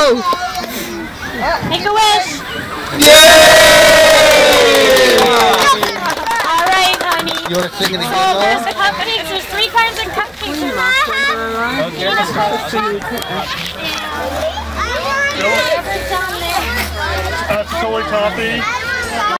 go! Make a wish! Yay! Alright, honey. You want to sing it again, So there's though? the cupcakes. There's 3 kinds of cupcakes. Soy toffee.